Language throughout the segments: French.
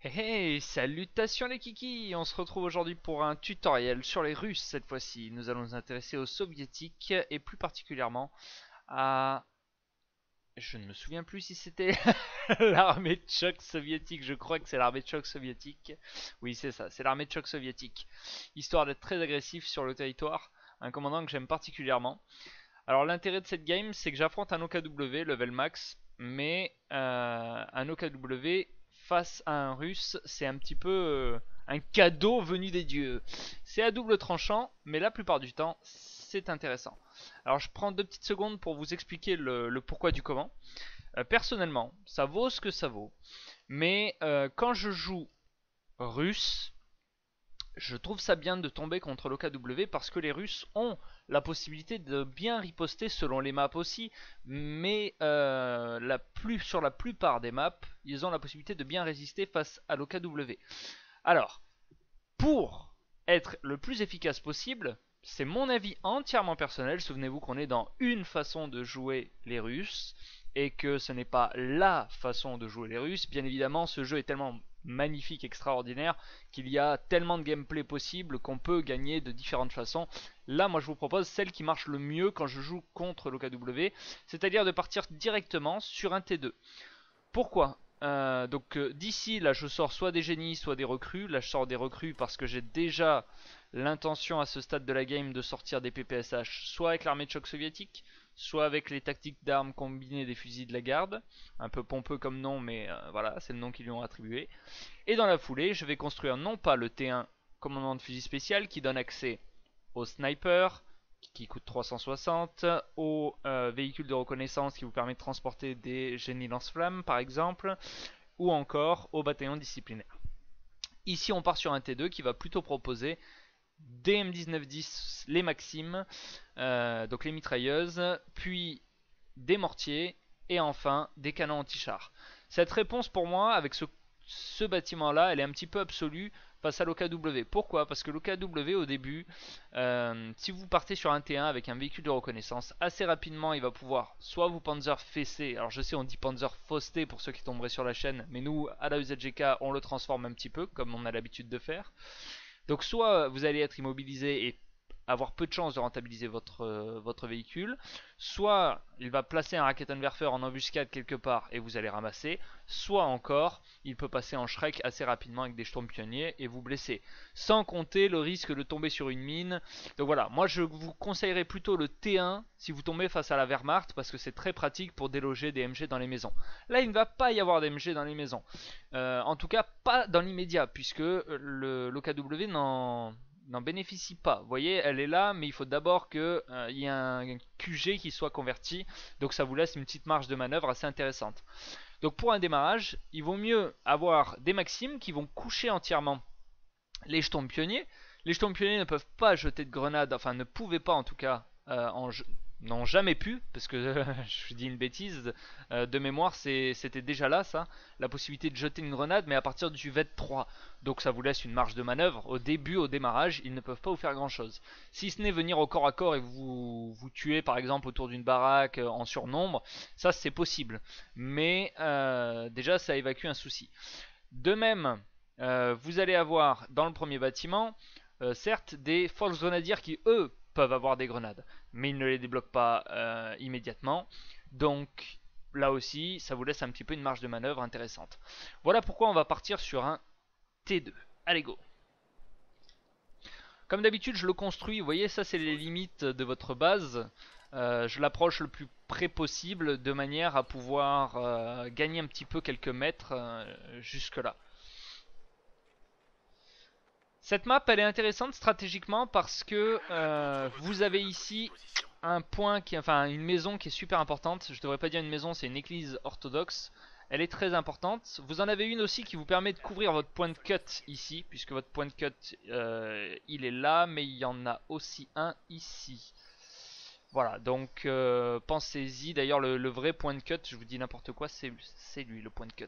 Hey, hey, salutations les kikis! On se retrouve aujourd'hui pour un tutoriel sur les Russes cette fois-ci. Nous allons nous intéresser aux soviétiques et plus particulièrement à... Je ne me souviens plus si c'était l'armée de choc soviétique. Je crois que c'est l'armée de choc soviétique. Oui, c'est ça, c'est l'armée de choc soviétique. Histoire d'être très agressif sur le territoire. Un commandant que j'aime particulièrement. Alors l'intérêt de cette game, c'est que j'affronte un OKW level max, mais un OKW face à un russe, c'est un petit peu un cadeau venu des dieux. C'est à double tranchant, mais la plupart du temps, c'est intéressant. Alors je prends 2 petites secondes pour vous expliquer le pourquoi du comment. Personnellement, ça vaut ce que ça vaut, mais quand je joue russe, je trouve ça bien de tomber contre l'OKW parce que les Russes ont la possibilité de bien riposter selon les maps aussi, mais sur la plupart des maps, ils ont la possibilité de bien résister face à l'OKW. Alors, pour être le plus efficace possible, c'est mon avis entièrement personnel. Souvenez-vous qu'on est dans une façon de jouer les Russes et que ce n'est pas la façon de jouer les Russes. Bien évidemment, ce jeu est tellement magnifique, extraordinaire, qu'il y a tellement de gameplay possible qu'on peut gagner de différentes façons. Là, moi, je vous propose celle qui marche le mieux quand je joue contre l'OKW, c'est-à-dire de partir directement sur un T2. Pourquoi d'ici, là, je sors soit des génies, soit des recrues. Là, je sors des recrues parce que j'ai déjà l'intention à ce stade de la game de sortir des PPSH, soit avec l'armée de choc soviétique, soit avec les tactiques d'armes combinées des fusils de la garde. Un peu pompeux comme nom, mais voilà, c'est le nom qu'ils lui ont attribué. Et dans la foulée, je vais construire non pas le T1 commandement de fusil spécial qui donne accès au sniper, qui coûte 360, au véhicule de reconnaissance qui vous permet de transporter des génies lance-flammes par exemple, ou encore au bataillon disciplinaire. Ici on part sur un T2 qui va plutôt proposer des M1910, les Maximes, donc les mitrailleuses, puis des mortiers et enfin des canons anti-chars. Cette réponse pour moi avec ce bâtiment là elle est un petit peu absolue face à l'OKW. Pourquoi? Parce que l'OKW au début, si vous partez sur un T1 avec un véhicule de reconnaissance, assez rapidement il va pouvoir soit vous panzer fesser, alors je sais on dit panzer fausté pour ceux qui tomberaient sur la chaîne, mais nous à la UZGK on le transforme un petit peu comme on a l'habitude de faire. Donc soit vous allez être immobilisé et avoir peu de chances de rentabiliser votre véhicule, soit il va placer un Raketenwerfer en embuscade quelque part et vous allez ramasser, soit encore il peut passer en Shrek assez rapidement avec des Sturm pionniers et vous blesser, sans compter le risque de tomber sur une mine. Donc voilà, moi je vous conseillerais plutôt le T1 si vous tombez face à la Wehrmacht parce que c'est très pratique pour déloger des MG dans les maisons. Là il ne va pas y avoir d'MG dans les maisons, en tout cas pas dans l'immédiat puisque l'OKW n'en bénéficie pas. Vous voyez, elle est là, mais il faut d'abord qu'il y ait un QG qui soit converti. Donc ça vous laisse une petite marge de manœuvre assez intéressante. Donc pour un démarrage, il vaut mieux avoir des maximes qui vont coucher entièrement les jetons pionniers. Les jetons pionniers ne peuvent pas jeter de grenades, enfin ne pouvaient pas en tout cas n'ont jamais pu, parce que je dis une bêtise, de mémoire c'était déjà là ça, la possibilité de jeter une grenade, mais à partir du VET 3. Donc ça vous laisse une marge de manœuvre. Au début, au démarrage, ils ne peuvent pas vous faire grand chose. Si ce n'est venir au corps à corps et vous tuer par exemple autour d'une baraque en surnombre, ça c'est possible. Mais déjà ça évacue un souci. De même, vous allez avoir dans le premier bâtiment, certes, des forces grenadières qui, eux, peuvent avoir des grenades, mais ils ne les débloquent pas immédiatement. Donc, là aussi, ça vous laisse un petit peu une marge de manœuvre intéressante. Voilà pourquoi on va partir sur un T2. Allez, go! Comme d'habitude, je le construis. Vous voyez, ça, c'est les limites de votre base. Je l'approche le plus près possible de manière à pouvoir gagner un petit peu quelques mètres jusque là. Cette map elle est intéressante stratégiquement parce que vous avez ici un point qui, enfin une maison qui est super importante. Je devrais pas dire une maison, c'est une église orthodoxe. Elle est très importante. Vous en avez une aussi qui vous permet de couvrir votre point de cut ici, puisque votre point de cut il est là, mais il y en a aussi un ici. Voilà, donc pensez-y. D'ailleurs le vrai point de cut, je vous dis n'importe quoi, c'est lui le point de cut.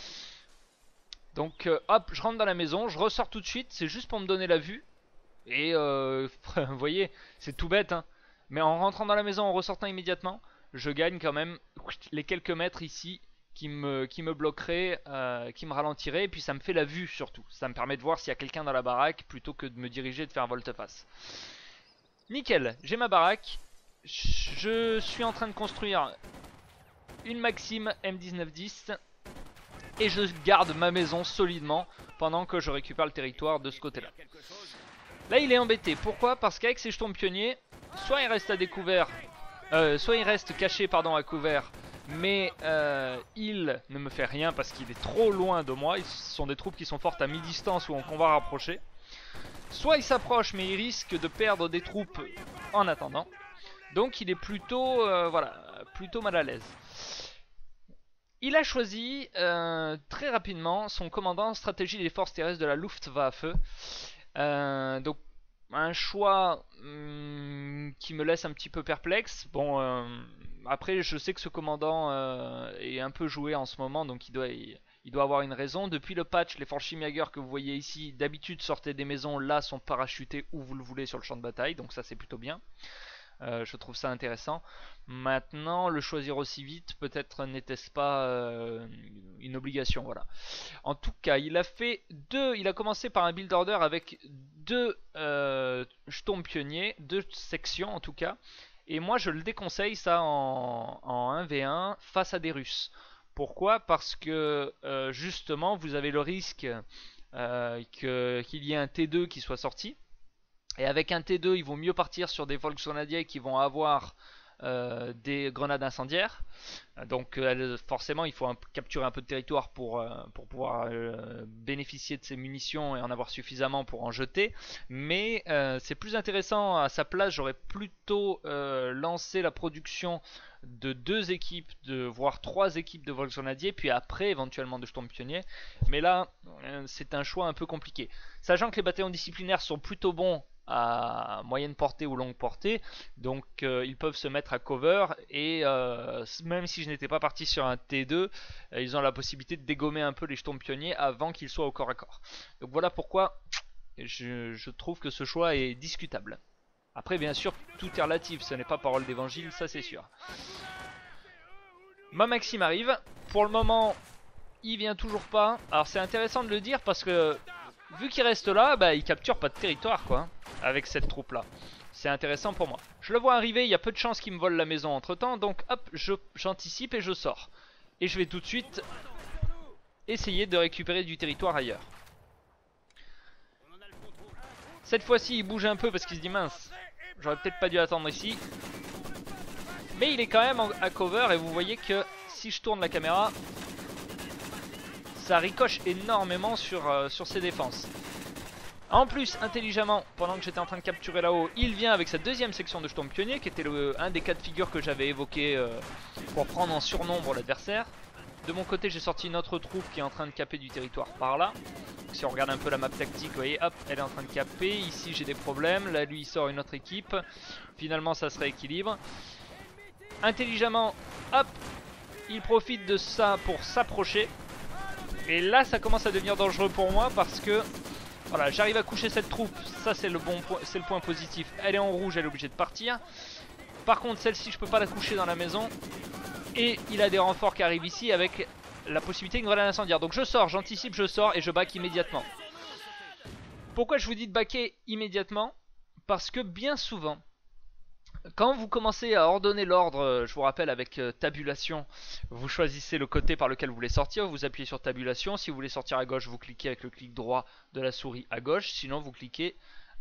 Donc hop, je rentre dans la maison, je ressors tout de suite, c'est juste pour me donner la vue. Et vous voyez, c'est tout bête, hein. Mais en rentrant dans la maison, en ressortant immédiatement, je gagne quand même les quelques mètres ici qui me bloquerait, qui me ralentirait, et puis ça me fait la vue surtout. Ça me permet de voir s'il y a quelqu'un dans la baraque plutôt que de me diriger et de faire volte-face. Nickel, j'ai ma baraque. Je suis en train de construire une Maxim M1910 et je garde ma maison solidement pendant que je récupère le territoire de ce côté-là. Là, il est embêté. Pourquoi? Parce qu'avec ses jetons pionniers, soit il reste à découvert, soit il reste caché pardon à couvert, mais il ne me fait rien parce qu'il est trop loin de moi. Ce sont des troupes qui sont fortes à mi-distance ou en combat rapproché. Soit il s'approche mais il risque de perdre des troupes en attendant. Donc il est plutôt, voilà, plutôt mal à l'aise. Il a choisi très rapidement son commandant stratégie des forces terrestres de la Luftwaffe. Donc un choix qui me laisse un petit peu perplexe. Bon, après je sais que ce commandant est un peu joué en ce moment, donc il doit avoir une raison. Depuis le patch, les Fallschirmjäger que vous voyez ici, d'habitude sortaient des maisons, là sont parachutés où vous le voulez sur le champ de bataille, donc ça c'est plutôt bien. Je trouve ça intéressant. Maintenant, le choisir aussi vite, peut-être n'était-ce pas une obligation, voilà. En tout cas, il a commencé par un build order avec deux jetons pionniers, deux sections en tout cas. Et moi, je le déconseille ça en 1v1 face à des Russes. Pourquoi? Parce que justement, vous avez le risque qu'il y ait un T2 qui soit sorti. Et avec un T2, il vaut mieux partir sur des Volksgrenadiers qui vont avoir des grenades incendiaires. Donc forcément, il faut capturer un peu de territoire pour pouvoir bénéficier de ces munitions et en avoir suffisamment pour en jeter. Mais c'est plus intéressant, à sa place, j'aurais plutôt lancé la production de 2 équipes, voire 3 équipes de Volksgrenadiers, puis après éventuellement de jetons pionniers. Mais là, c'est un choix un peu compliqué. Sachant que les bataillons disciplinaires sont plutôt bons à moyenne portée ou longue portée, donc ils peuvent se mettre à cover, et même si je n'étais pas parti sur un T2, ils ont la possibilité de dégommer un peu les jetons pionniers avant qu'ils soient au corps à corps. Donc voilà pourquoi je trouve que ce choix est discutable. Après bien sûr tout est relatif, ce n'est pas parole d'évangile, ça c'est sûr. Ma Maxime arrive, pour le moment il vient toujours pas. Alors c'est intéressant de le dire parce que vu qu'il reste là, bah, il capture pas de territoire quoi, avec cette troupe là. C'est intéressant pour moi. Je le vois arriver, il y a peu de chances qu'il me vole la maison entre temps, donc hop, j'anticipe et je sors. Et je vais tout de suite essayer de récupérer du territoire ailleurs. Cette fois-ci il bouge un peu parce qu'il se dit mince, j'aurais peut-être pas dû attendre ici. Mais il est quand même à cover, et vous voyez que si je tourne la caméra, ça ricoche énormément sur ses défenses. En plus, intelligemment, pendant que j'étais en train de capturer là-haut, il vient avec sa deuxième section de jetons pionniers, qui était un des cas de figure que j'avais évoqué pour prendre en surnombre l'adversaire. De mon côté, j'ai sorti une autre troupe qui est en train de caper du territoire par là. Si on regarde un peu la map tactique, vous voyez, hop, elle est en train de caper. Ici, j'ai des problèmes. Là, lui, il sort une autre équipe. Finalement, ça se rééquilibre. Intelligemment, hop, il profite de ça pour s'approcher. Et là ça commence à devenir dangereux pour moi parce que voilà, j'arrive à coucher cette troupe. Ça c'est le point positif. Elle est en rouge, elle est obligée de partir. Par contre celle-ci je peux pas la coucher dans la maison. Et il a des renforts qui arrivent ici avec la possibilité d'une grenade incendiaire. Donc je sors, j'anticipe, je sors et je back immédiatement. Pourquoi je vous dis de backer immédiatement? Parce que bien souvent, quand vous commencez à ordonner l'ordre, je vous rappelle avec tabulation, vous choisissez le côté par lequel vous voulez sortir, vous appuyez sur tabulation. Si vous voulez sortir à gauche, vous cliquez avec le clic droit de la souris à gauche, sinon vous cliquez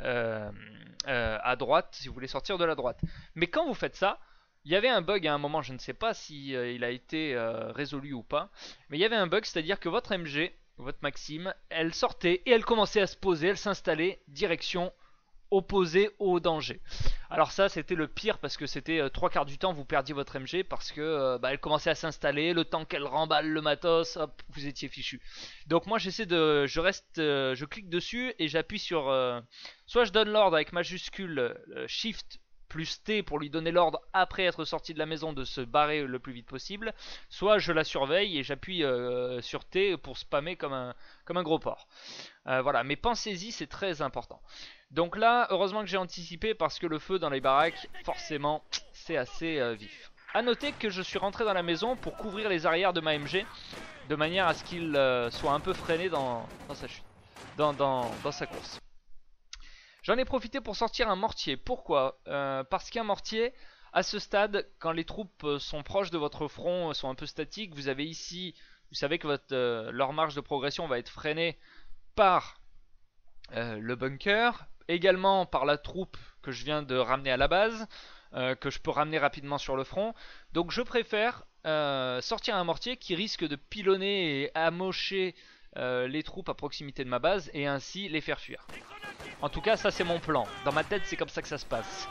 à droite si vous voulez sortir de la droite. Mais quand vous faites ça, il y avait un bug à un moment, je ne sais pas si il a été résolu ou pas, mais il y avait un bug, c'est-à-dire que votre MG, votre Maxime, elle sortait et elle commençait à se poser, elle s'installait direction opposé au danger. Alors ça c'était le pire parce que c'était 3/4 du temps vous perdiez votre MG parce que elle commençait à s'installer, le temps qu'elle remballe le matos, hop, vous étiez fichu. Donc moi je clique dessus et j'appuie sur soit je donne l'ordre avec majuscule Shift plus T pour lui donner l'ordre après être sorti de la maison de se barrer le plus vite possible, soit je la surveille et j'appuie sur T pour spammer comme un gros porc. Voilà, mais pensez-y, c'est très important. Donc là, heureusement que j'ai anticipé parce que le feu dans les baraques, forcément, c'est assez vif. A noter que je suis rentré dans la maison pour couvrir les arrières de ma MG, de manière à ce qu'il soit un peu freiné dans sa chute, dans sa course. J'en ai profité pour sortir un mortier. Pourquoi? Parce qu'un mortier, à ce stade, quand les troupes sont proches de votre front, sont un peu statiques, vous avez ici, vous savez que leur marge de progression va être freinée par le bunker, également par la troupe que je viens de ramener à la base, que je peux ramener rapidement sur le front. Donc je préfère sortir un mortier qui risque de pilonner et amocher les troupes à proximité de ma base et ainsi les faire fuir. En tout cas, ça c'est mon plan. Dans ma tête, c'est comme ça que ça se passe.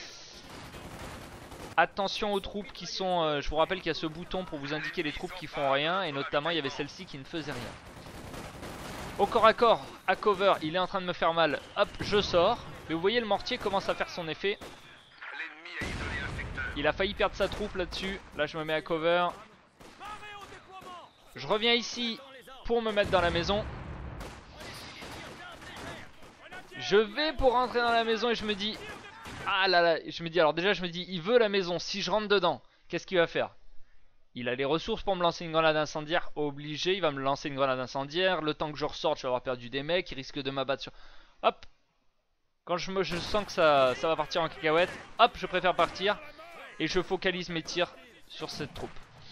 Attention aux troupes qui sont... je vous rappelle qu'il y a ce bouton pour vous indiquer les troupes qui font rien. Et notamment, il y avait celle-ci qui ne faisait rien. Au corps à cover, il est en train de me faire mal. Hop, je sors. Mais vous voyez, le mortier commence à faire son effet. Il a failli perdre sa troupe là-dessus. Là, je me mets à cover. Je reviens ici pour me mettre dans la maison. Je vais pour rentrer dans la maison et je me dis... Ah là là, je me dis, alors déjà je me dis, il veut la maison, si je rentre dedans, qu'est-ce qu'il va faire? Il a les ressources pour me lancer une grenade incendiaire, obligé, il va me lancer une grenade incendiaire, le temps que je ressorte, je vais avoir perdu des mecs, il risque de m'abattre sur... Hop. Quand je sens que ça va partir en cacahuète, hop, je préfère partir, et je focalise mes tirs sur cette troupe.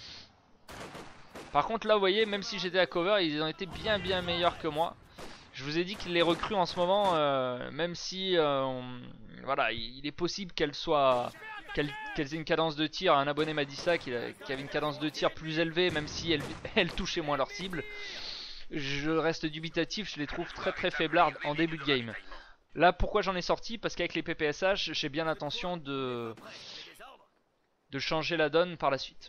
Par contre là, vous voyez, même si j'étais à cover, ils ont été bien meilleurs que moi. Je vous ai dit que les recrues en ce moment, même si voilà, il est possible qu'elles aient une cadence de tir. Un abonné m'a dit ça, qu'il avait une cadence de tir plus élevée, même si elles touchaient moins leur cible. Je reste dubitatif, je les trouve très faiblardes en début de game. Là, pourquoi j'en ai sorti? Parce qu'avec les PPSH, j'ai bien l'intention de changer la donne par la suite.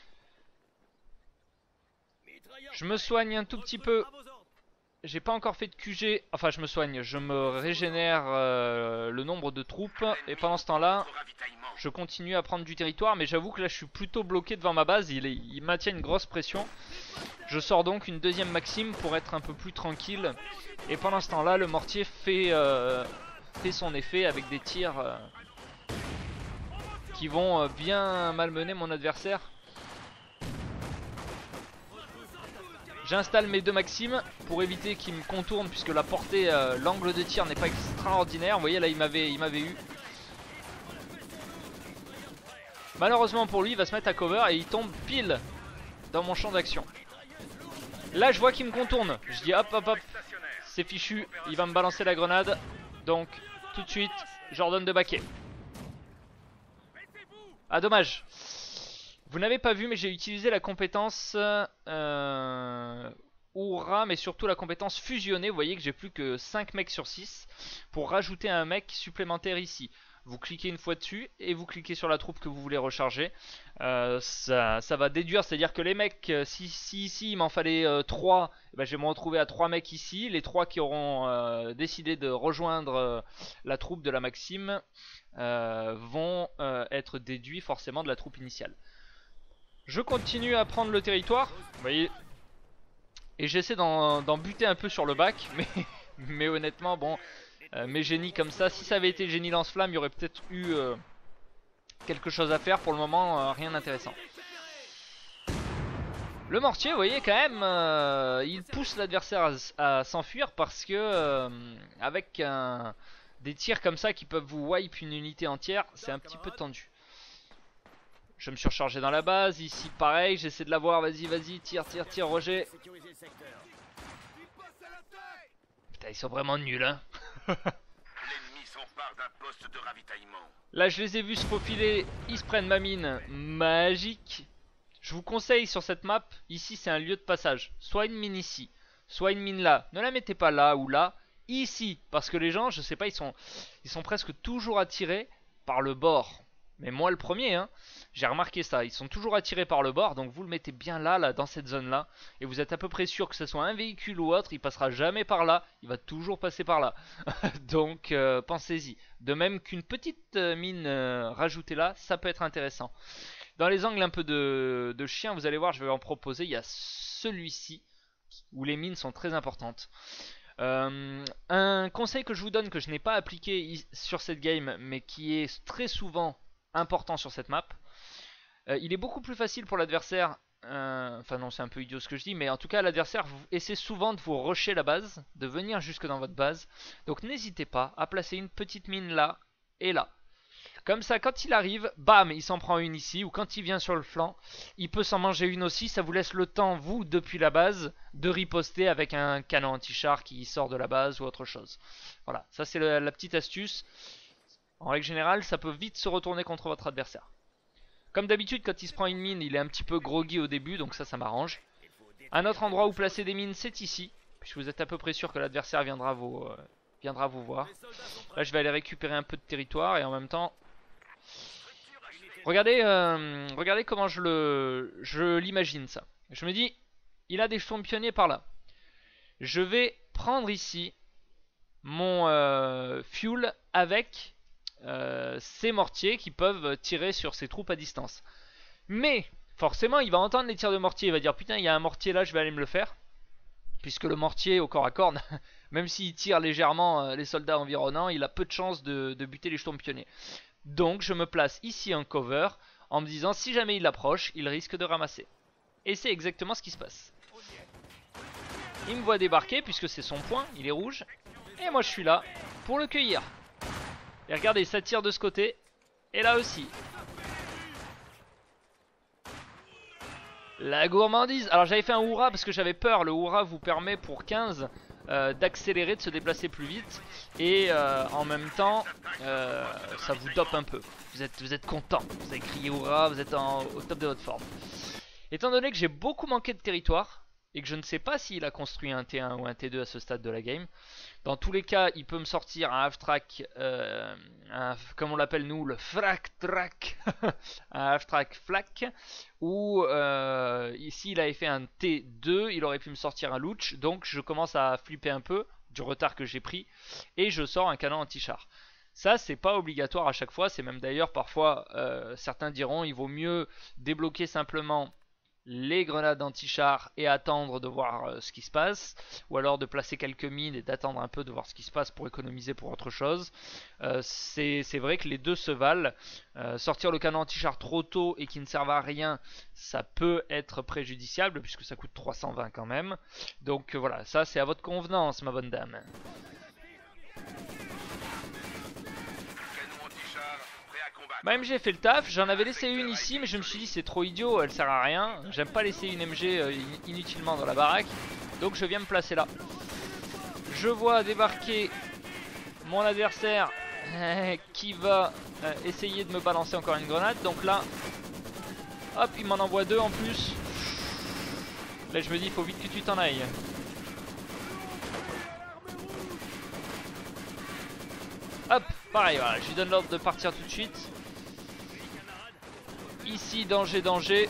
Je me soigne un tout petit peu. J'ai pas encore fait de QG, enfin je me soigne, je me régénère le nombre de troupes. Et pendant ce temps là, je continue à prendre du territoire. Mais j'avoue que là je suis plutôt bloqué devant ma base, il maintient une grosse pression. Je sors donc une deuxième Maxime pour être un peu plus tranquille. Et pendant ce temps là, le mortier fait son effet avec des tirs qui vont bien malmener mon adversaire. J'installe mes deux Maximes pour éviter qu'il me contourne, puisque la portée, l'angle de tir n'est pas extraordinaire. Vous voyez là, il m'avait eu. Malheureusement pour lui, il va se mettre à cover et il tombe pile dans mon champ d'action. Là je vois qu'il me contourne. Je dis hop, c'est fichu, il va me balancer la grenade. Donc tout de suite, j'ordonne de baquer. Ah dommage. Vous n'avez pas vu, mais j'ai utilisé la compétence Oura, mais surtout la compétence fusionnée. Vous voyez que j'ai plus que 5 mecs sur 6 pour rajouter un mec supplémentaire ici. Vous cliquez une fois dessus et vous cliquez sur la troupe que vous voulez recharger. Ça va déduire, c'est-à-dire que les mecs, si ici il m'en fallait 3, ben, je vais me retrouver à 3 mecs ici. Les 3 qui auront décidé de rejoindre la troupe de la Maxime vont être déduits forcément de la troupe initiale. Je continue à prendre le territoire, vous voyez, et j'essaie d'en buter un peu sur le bac, mais honnêtement, bon, mes génies comme ça, si ça avait été génie lance-flamme, il y aurait peut-être eu quelque chose à faire. Pour le moment, rien d'intéressant. Le mortier, vous voyez, quand même, il pousse l'adversaire à s'enfuir parce que, avec des tirs comme ça qui peuvent vous wipe une unité entière, c'est un petit peu tendu. Je me suis rechargé dans la base, ici pareil, j'essaie de l'avoir, vas-y, tire, Roger. Putain, ils sont vraiment nuls, hein. Là, je les ai vus se faufiler, ils se prennent ma mine magique. Je vous conseille sur cette map, ici c'est un lieu de passage. Soit une mine ici, soit une mine là. Ne la mettez pas là ou là, ici. Parce que les gens, je sais pas, ils sont presque toujours attirés par le bord. Mais moi le premier, hein, j'ai remarqué ça, ils sont toujours attirés par le bord, donc vous le mettez bien là, dans cette zone-là, et vous êtes à peu près sûr que ce soit un véhicule ou autre, il passera jamais par là, il va toujours passer par là. Donc pensez-y. De même qu'une petite mine rajoutée là, ça peut être intéressant. Dans les angles un peu de chien, vous allez voir, je vais en proposer, il y a celui-ci, où les mines sont très importantes. Un conseil que je vous donne, que je n'ai pas appliqué sur cette game, mais qui est très souvent important sur cette map, il est beaucoup plus facile pour l'adversaire. Enfin non, c'est un peu idiot ce que je dis, mais en tout cas l'adversaire essaie souvent de vous rusher la base, de venir jusque dans votre base. Donc n'hésitez pas à placer une petite mine là et là. Comme ça, quand il arrive, bam, il s'en prend une ici, ou quand il vient sur le flanc, il peut s'en manger une aussi. Ça vous laisse le temps, vous, depuis la base, de riposter avec un canon anti-char qui sort de la base ou autre chose. Voilà, ça c'est la petite astuce. En règle générale, ça peut vite se retourner contre votre adversaire. Comme d'habitude, quand il se prend une mine, il est un petit peu groggy au début, donc ça m'arrange. Un autre endroit où placer des mines, c'est ici, puisque vous êtes à peu près sûr que l'adversaire viendra vous voir. Là, je vais aller récupérer un peu de territoire et en même temps... Regardez comment je l'imagine ça. Je me dis, il a des championniers par là. Je vais prendre ici mon fuel avec ces mortiers qui peuvent tirer sur ses troupes à distance. Mais forcément il va entendre les tirs de mortier, il va dire putain il y a un mortier là, je vais aller me le faire. Puisque le mortier au corps à corps, même s'il tire légèrement les soldats environnants, il a peu de chances de buter les championniers. Donc je me place ici en cover en me disant si jamais il approche, il risque de ramasser. Et c'est exactement ce qui se passe. Il me voit débarquer puisque c'est son point, il est rouge. Et moi je suis là pour le cueillir. Et regardez, ça tire de ce côté. Et là aussi. La gourmandise. Alors j'avais fait un hurrah parce que j'avais peur. Le hurrah vous permet pour 15 d'accélérer, de se déplacer plus vite. Et en même temps, ça vous dope un peu. Vous êtes content. Vous avez crié hurrah, vous êtes au top de votre forme. Étant donné que j'ai beaucoup manqué de territoire, et que je ne sais pas s'il a construit un T1 ou un T2 à ce stade de la game, dans tous les cas, il peut me sortir un half-track, comme on l'appelle nous, le frac-track, un half-track flak, ou ici il avait fait un T2, il aurait pu me sortir un louch, donc je commence à flipper un peu du retard que j'ai pris, et je sors un canon anti-char. Ça c'est pas obligatoire à chaque fois, c'est même d'ailleurs parfois, certains diront, il vaut mieux débloquer simplement les grenades anti-char et attendre de voir ce qui se passe, ou alors de placer quelques mines et d'attendre un peu de voir ce qui se passe pour économiser pour autre chose. C'est vrai que les deux se valent. Sortir le canon anti-char trop tôt et qui ne servent à rien, ça peut être préjudiciable puisque ça coûte 320 quand même. Donc voilà, ça c'est à votre convenance ma bonne dame. Ma MG fait le taf, j'en avais laissé une ici mais je me suis dit c'est trop idiot, elle sert à rien. J'aime pas laisser une MG inutilement dans la baraque. Donc je viens me placer là. Je vois débarquer mon adversaire qui va essayer de me balancer encore une grenade. Donc là, hop, il m'en envoie deux en plus. Là je me dis il faut vite que tu t'en ailles. Hop, pareil, voilà, je lui donne l'ordre de partir tout de suite. Ici, danger, danger.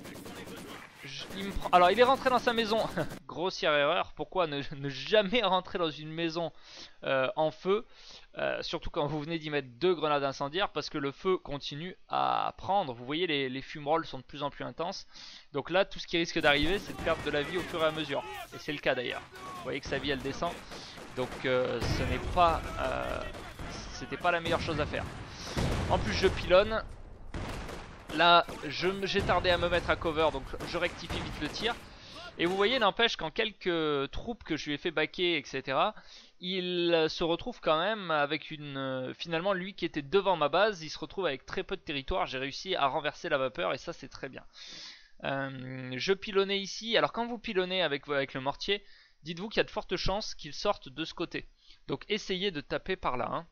Alors, il est rentré dans sa maison. Grossière erreur. Pourquoi ne jamais rentrer dans une maison en feu, surtout quand vous venez d'y mettre deux grenades incendiaires, parce que le feu continue à prendre. Vous voyez, les fumerolles sont de plus en plus intenses. Donc là, tout ce qui risque d'arriver, c'est de perdre de la vie au fur et à mesure. Et c'est le cas d'ailleurs. Vous voyez que sa vie, elle descend. Donc, ce n'est pas... c'était pas la meilleure chose à faire. En plus, je pilonne. Là, j'ai tardé à me mettre à cover, donc je rectifie vite le tir. Et vous voyez, n'empêche qu'en quelques troupes que je lui ai fait baquer, etc., il se retrouve quand même avec une... finalement, lui qui était devant ma base, il se retrouve avec très peu de territoire. J'ai réussi à renverser la vapeur et ça, c'est très bien. Je pilonnais ici. Alors, quand vous pilonnez avec le mortier, dites-vous qu'il y a de fortes chances qu'il sorte de ce côté. Donc, essayez de taper par là. Hein.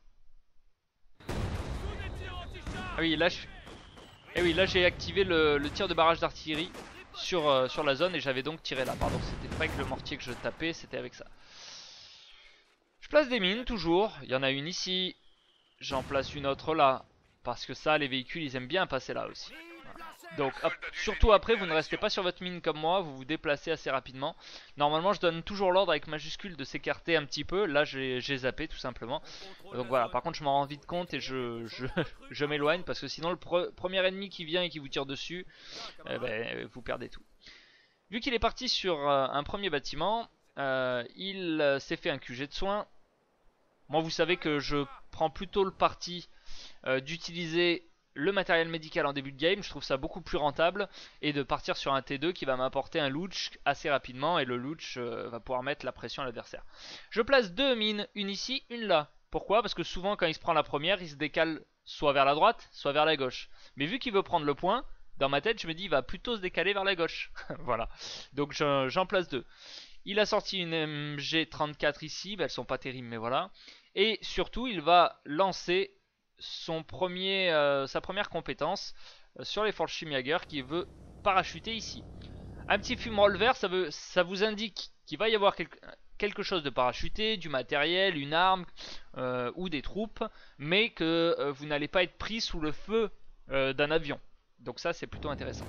Ah oui, là, et oui, là j'ai activé le tir de barrage d'artillerie sur la zone et j'avais donc tiré là. Pardon, c'était pas avec le mortier que je tapais, c'était avec ça. Je place des mines toujours. Il y en a une ici. J'en place une autre là. Parce que ça, les véhicules, ils aiment bien passer là aussi. Donc hop, surtout après vous ne restez pas sur votre mine comme moi, vous vous déplacez assez rapidement. Normalement je donne toujours l'ordre avec majuscule de s'écarter un petit peu, là j'ai zappé tout simplement. Donc voilà, par contre je m'en rends vite compte et je m'éloigne parce que sinon le premier ennemi qui vient et qui vous tire dessus, vous perdez tout. Vu qu'il est parti sur un premier bâtiment, il s'est fait un QG de soins. Moi vous savez que je prends plutôt le parti d'utiliser le matériel médical en début de game, je trouve ça beaucoup plus rentable, et de partir sur un T2 qui va m'apporter un Louch assez rapidement, et le Louch va pouvoir mettre la pression à l'adversaire. Je place 2 mines, une ici, une là. Pourquoi? Parce que souvent quand il se prend la première, il se décale soit vers la droite, soit vers la gauche. Mais vu qu'il veut prendre le point, dans ma tête je me dis il va plutôt se décaler vers la gauche. Voilà, donc j'en place 2. Il a sorti une MG34 ici, elles sont pas terribles mais voilà. Et surtout il va lancer sa première compétence sur les Fallschirmjäger qui veut parachuter ici. Un petit fumerole vert, ça vous indique qu'il va y avoir quelque chose de parachuté, du matériel, une arme ou des troupes, mais que vous n'allez pas être pris sous le feu d'un avion. Donc ça c'est plutôt intéressant.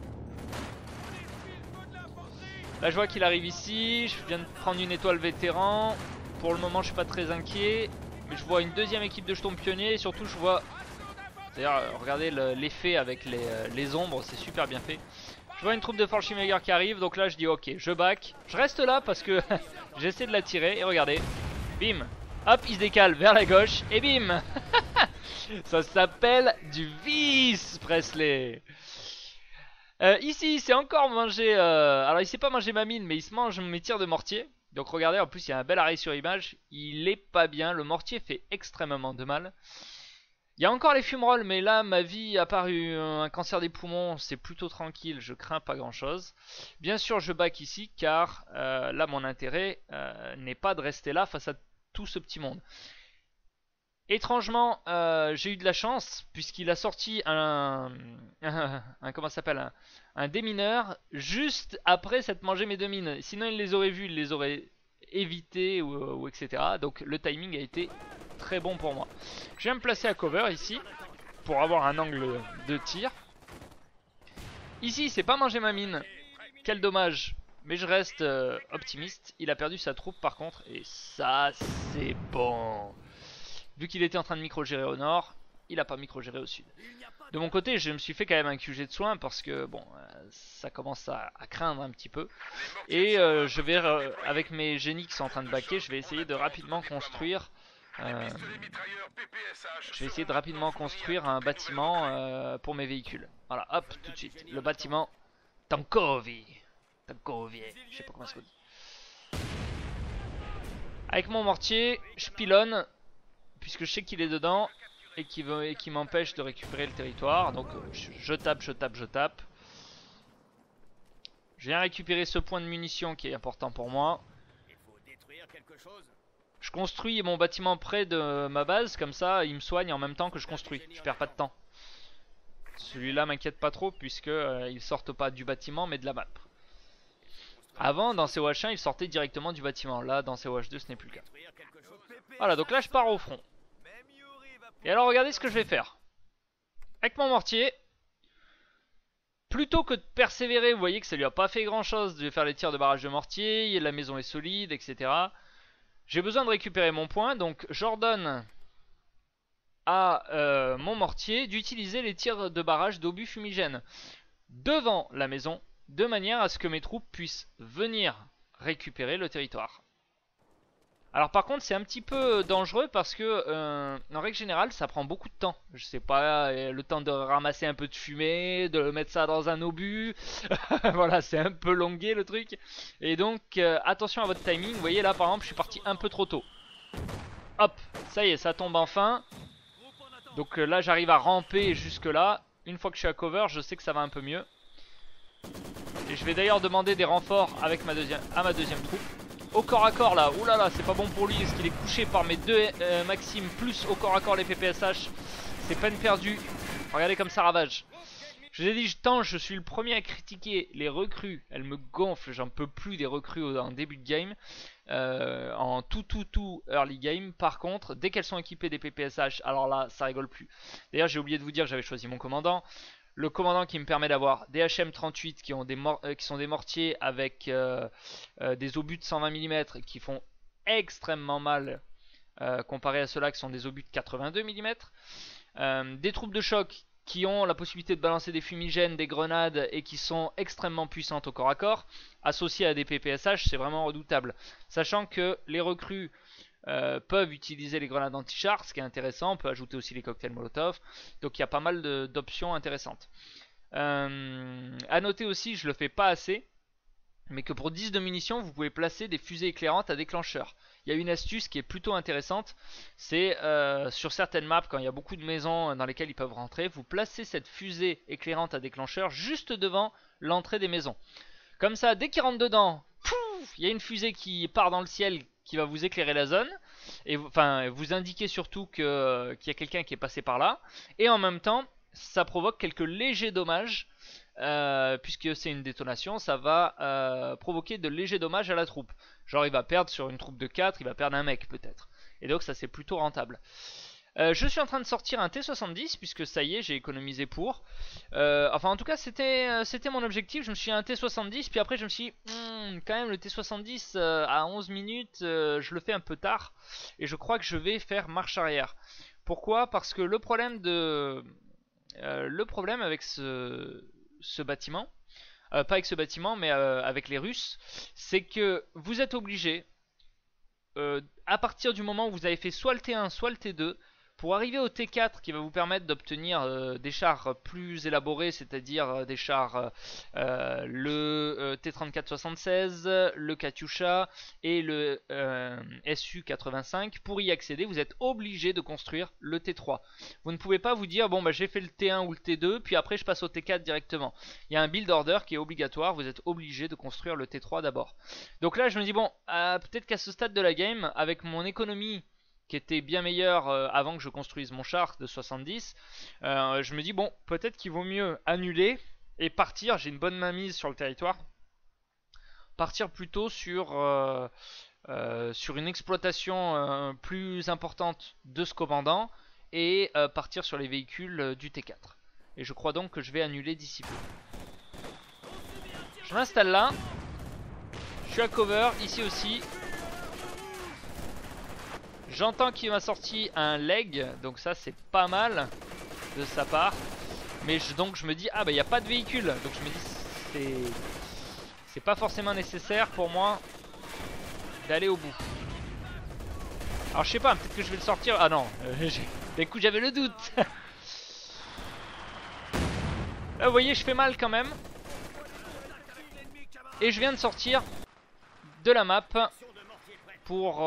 Là je vois qu'il arrive ici, je viens de prendre une étoile vétéran. Pour le moment je suis pas très inquiet. Mais je vois une deuxième équipe de jetons pionniers et surtout je vois... D'ailleurs regardez l'effet avec les ombres, c'est super bien fait. Je vois une troupe de Fallschirmjäger qui arrive, donc là je dis ok, je back. Je reste là parce que j'essaie de la tirer et regardez. Bim. Hop, il se décale vers la gauche et bim. Ça s'appelle du vice, Presley. Ici, c'est encore manger... alors il sait pas manger ma mine, mais il se mange mes tirs de mortier. Donc regardez, en plus il y a un bel arrêt sur image. Il est pas bien, le mortier fait extrêmement de mal. Il y a encore les fumerolles, mais là ma vie, à part un cancer des poumons, c'est plutôt tranquille, je crains pas grand chose. Bien sûr je back ici, car là mon intérêt n'est pas de rester là face à tout ce petit monde. Étrangement, j'ai eu de la chance puisqu'il a sorti comment ça s'appelle, un démineur juste après s'être mangé mes 2 mines. Sinon il les aurait vus, il les aurait évités ou etc. Donc le timing a été très bon pour moi. Je viens me placer à cover ici pour avoir un angle de tir. Ici c'est pas manger ma mine. Quel dommage. Mais je reste optimiste. Il a perdu sa troupe par contre et ça c'est bon. Vu qu'il était en train de micro-gérer au nord, il a pas micro-géré au sud. De mon côté, je me suis fait quand même un QG de soin parce que bon, ça commence à craindre un petit peu. Et je vais, avec mes génies qui sont en train de backer, je vais essayer de rapidement construire... un bâtiment pour mes véhicules. Voilà, hop, tout de suite. Le bâtiment Tankovi. Tankovi, je sais pas comment ça se dit. Avec mon mortier, je pilonne. Puisque je sais qu'il est dedans et qui m'empêche de récupérer le territoire. Donc je tape. Je viens récupérer ce point de munitions qui est important pour moi. Je construis mon bâtiment près de ma base, comme ça il me soigne en même temps que je construis. Je perds pas de temps. Celui-là m'inquiète pas trop puisque il sortent pas du bâtiment mais de la map. Avant dans COH1 il sortait directement du bâtiment. Là dans COH2 ce n'est plus le cas. Voilà, donc là je pars au front. Et alors regardez ce que je vais faire. Avec mon mortier, plutôt que de persévérer, vous voyez que ça lui a pas fait grand chose de faire les tirs de barrage de mortier, la maison est solide, etc. J'ai besoin de récupérer mon point, donc j'ordonne à mon mortier d'utiliser les tirs de barrage d'obus fumigènes devant la maison, de manière à ce que mes troupes puissent venir récupérer le territoire. Alors par contre c'est un petit peu dangereux parce que en règle générale ça prend beaucoup de temps. Je sais pas, le temps de ramasser un peu de fumée, de mettre ça dans un obus. Voilà, c'est un peu longué le truc. Et donc attention à votre timing. Vous voyez là par exemple je suis parti un peu trop tôt. Hop, ça y est, ça tombe enfin. Donc là j'arrive à ramper jusque là. Une fois que je suis à cover je sais que ça va un peu mieux. Et je vais d'ailleurs demander des renforts avec ma deuxième troupe. Au corps à corps là, oulala, c'est pas bon pour lui parce qu'il est couché par mes 2 Maxime plus au corps à corps les PPSH. C'est peine perdue. Regardez comme ça ravage. Je vous ai dit, je suis le premier à critiquer les recrues. Elles me gonflent, j'en peux plus des recrues en début de game. En tout early game. Par contre, dès qu'elles sont équipées des PPSH, alors là, ça rigole plus. D'ailleurs, j'ai oublié de vous dire que j'avais choisi mon commandant. Le commandant qui me permet d'avoir des HM38 qui sont des mortiers avec des obus de 120 mm qui font extrêmement mal comparé à ceux-là qui sont des obus de 82 mm. Des troupes de choc qui ont la possibilité de balancer des fumigènes, des grenades et qui sont extrêmement puissantes au corps à corps. Associées à des PPSH, c'est vraiment redoutable. Sachant que les recrues peuvent utiliser les grenades anti-char, ce qui est intéressant. On peut ajouter aussi les cocktails Molotov. Donc il y a pas mal d'options intéressantes. À noter aussi, je le fais pas assez, mais que pour 10 de munitions, vous pouvez placer des fusées éclairantes à déclencheur. Il y a une astuce qui est plutôt intéressante, c'est sur certaines maps, quand il y a beaucoup de maisons dans lesquelles ils peuvent rentrer, vous placez cette fusée éclairante à déclencheur juste devant l'entrée des maisons. Comme ça, dès qu'ils rentrent dedans, pouf, il y a une fusée qui part dans le ciel qui va vous éclairer la zone, et enfin vous indiquer surtout qu'il y a quelqu'un qui est passé par là, et en même temps, ça provoque quelques légers dommages. Puisque c'est une détonation, ça va provoquer de légers dommages à la troupe. Genre il va perdre sur une troupe de 4, il va perdre un mec peut-être. Et donc ça c'est plutôt rentable. Je suis en train de sortir un T70 puisque ça y est, j'ai économisé pour. Enfin en tout cas c'était mon objectif, je me suis dit un T70 puis après je me suis dit quand même le T70 à 11 minutes je le fais un peu tard et je crois que je vais faire marche arrière. Pourquoi? Parce que le problème avec ce bâtiment, pas avec ce bâtiment mais avec les Russes, c'est que vous êtes obligé, à partir du moment où vous avez fait soit le T1 soit le T2, pour arriver au T4 qui va vous permettre d'obtenir des chars plus élaborés, c'est-à-dire des chars le T34-76, le Katyusha et le Su-85, pour y accéder vous êtes obligé de construire le T3. Vous ne pouvez pas vous dire bon bah j'ai fait le T1 ou le T2 puis après je passe au T4 directement. Il y a un build order qui est obligatoire, vous êtes obligé de construire le T3 d'abord. Donc là je me dis bon peut-être qu'à ce stade de la game, avec mon économie qui était bien meilleur avant que je construise mon char de 70, je me dis bon peut-être qu'il vaut mieux annuler et partir, j'ai une bonne mainmise sur le territoire, partir plutôt sur une exploitation plus importante de ce commandant et partir sur les véhicules du T4. Et je crois donc que je vais annuler d'ici peu. Je m'installe là, je suis à cover, ici aussi. J'entends qu'il m'a sorti un leg, donc ça c'est pas mal de sa part. Mais donc je me dis, ah bah il n'y a pas de véhicule. Donc je me dis, c'est pas forcément nécessaire pour moi d'aller au bout. Alors je sais pas, peut-être que je vais le sortir. Ah non, d'un coup j'avais le doute. Là vous voyez, je fais mal quand même. Et je viens de sortir de la map pour